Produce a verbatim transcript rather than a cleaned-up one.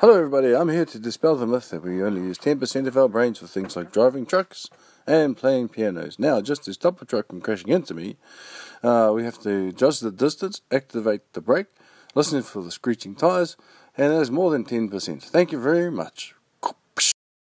Hello everybody, I'm here to dispel the myth that we only use ten percent of our brains for things like driving trucks and playing pianos. Now, just to stop a truck from crashing into me, uh, we have to judge the distance, activate the brake, listen for the screeching tyres, and that is more than ten percent. Thank you very much.